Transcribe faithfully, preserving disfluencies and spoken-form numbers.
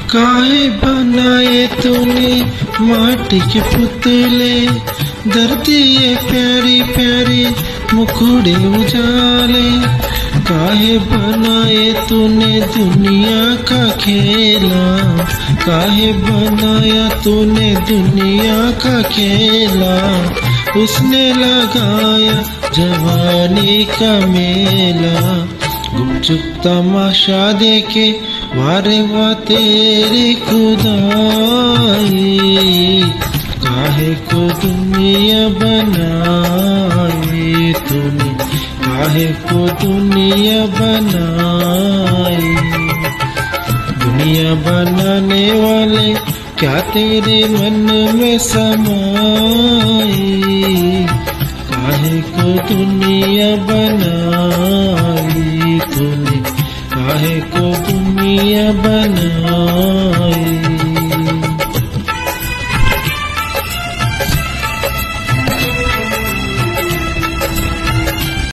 काहे बनाए तूने माटी के पुतले, धरती ये प्यारी प्यारी मुखड़े उजाले। काहे बनाए तूने दुनिया का खेला, काहे बनाया तूने दुनिया का खेला। उसने लगाया जवानी का मेला, गुपचुप तमाशा देखे वारे वाह तेरी खुदाई। काहे को दुनिया बनाई तूने, काहे को दुनिया बनाई। दुनिया बनाने वाले क्या तेरे मन में समाई। काहे को दुनिया बनाई तूने, काहे को दुनिया बनाई।